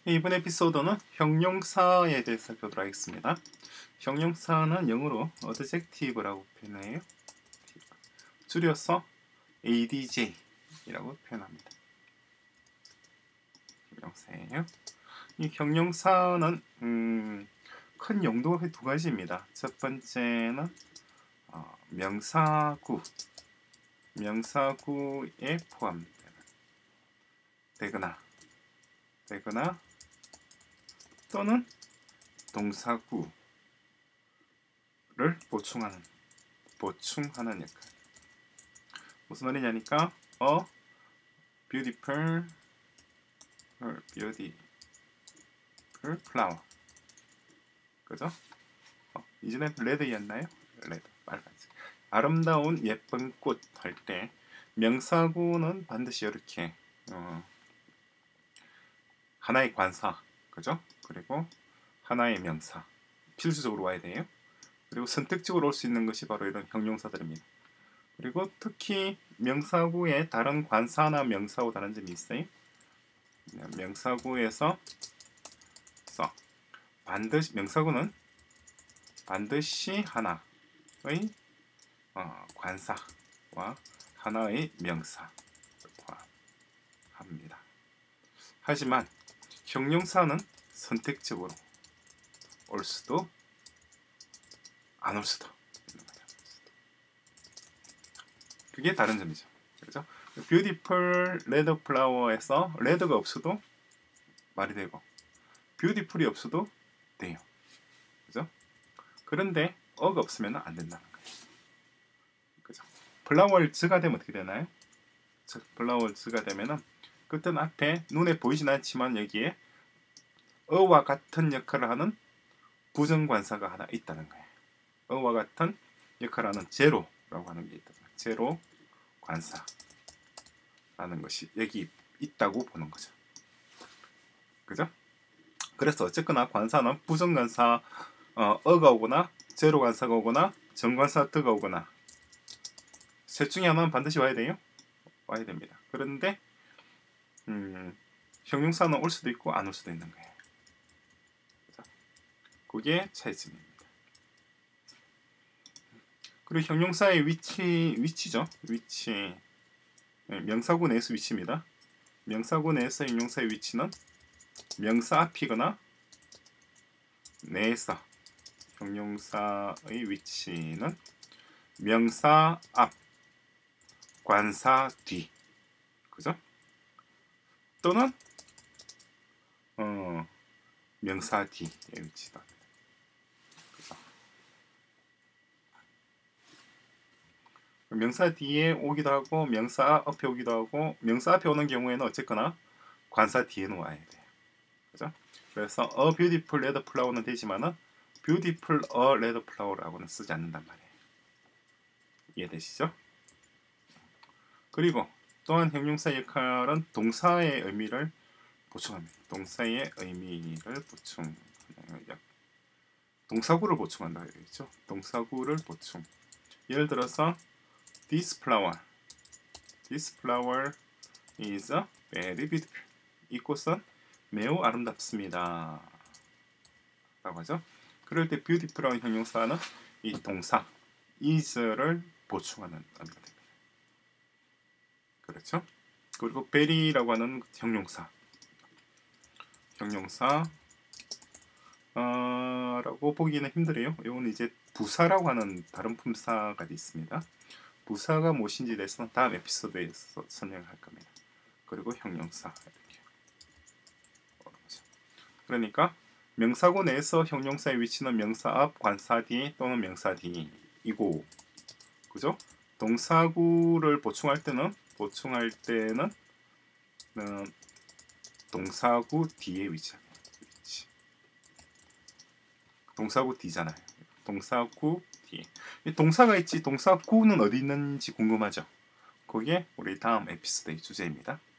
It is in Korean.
이번 에피소드는 형용사에 대해서 살펴보도록 하겠습니다. 형용사는 영어로 adjective라고 표현해요. 줄여서 adj라고 표현합니다. 형용사예요. 이 형용사는 큰 용도가 두 가지입니다. 첫 번째는 명사구에 포함되거나 또는 동사구를 보충하는 역할. 무슨 말이냐니까 beautiful flower. 그죠? 이전에 레드였나요? 레드, 빨간색. 아름다운 예쁜 꽃 할 때 명사구는 반드시 이렇게 하나의 관사, 그죠? 그리고 하나의 명사 필수적으로 와야 돼요. 그리고 선택적으로 올 수 있는 것이 바로 이런 형용사들입니다. 그리고 특히 명사구에 다른 관사나 명사하고 다른 점이 있어요. 명사구에서 명사구는 반드시 하나의 관사와 하나의 명사를 포함합니다. 하지만 형용사는 선택적으로 올 수도 안 올 수도 있는 거죠. 그게 다른 점이죠. 그렇죠? beautiful red flower에서 red가 없어도 말이 되고 beautiful이 없어도 돼요. 그죠? 그런데 어가 없으면 안 된다는 거예요. 그죠? flowers가 되면 어떻게 되나요? flowers가 되면은 그때는 앞에 눈에 보이진 않지만 여기에 어와 같은 역할을 하는 부정관사가 하나 있다는 거예요. 어와 같은 역할을 하는 제로라고 하는 게 있다. 제로 관사라는 것이 여기 있다고 보는 거죠. 그죠? 그래서 어쨌거나 관사는 부정관사 어가 오거나 제로 관사가 오거나 정관사 드가 오거나 셋 중에 하나는 반드시 와야 돼요. 와야 됩니다. 그런데 형용사는 올 수도 있고 안 올 수도 있는 거예요. 그게 차이점입니다. 그리고 형용사의 위치죠. 위치. 명사구 내에서 위치입니다. 명사구 내에서 형용사의 위치는 명사 앞이거나 내에서 형용사의 위치는 명사 앞, 관사 뒤. 그죠? 또는 명사 뒤의 위치다. 명사 뒤에 오기도 하고 명사 앞에 오기도 하고 명사 앞에 오는 경우에는 어쨌거나 관사 뒤에 놓아야 돼요. 그죠? 그래서 a beautiful red flower는 되지만은 beautiful a red flower라고는 쓰지 않는단 말이에요. 이해되시죠? 그리고 또한 형용사 역할은 동사의 의미를 보충합니다. 동사의 의미를 동사구를 보충한다 그랬죠. 동사구를 보충. 예를 들어서 this flower is very beautiful. 이 꽃은 매우 아름답습니다. 라고 하죠. 그럴 때 beautiful이라는 형용사는 이 동사 is를 보충하는 의미가 됩니다. 그렇죠? 그리고 very라고 하는 형용사라고 보기는 힘들어요. 이건 이제 부사라고 하는 다른 품사가 있습니다. 부사가 무엇인지에 대해서는 다음 에피소드에서 설명할 겁니다. 그리고 형용사 이렇게. 그러니까 명사구 내에서 형용사의 위치는 명사 앞, 관사 뒤 또는 명사 뒤이고, 그죠? 동사구를 보충할 때는 동사구 뒤에 위치합니다. 동사구 뒤잖아요. 동사구 뒤에. 동사가 있지 동사구는 어디 있는지 궁금하죠? 그게 우리 다음 에피소드의 주제입니다.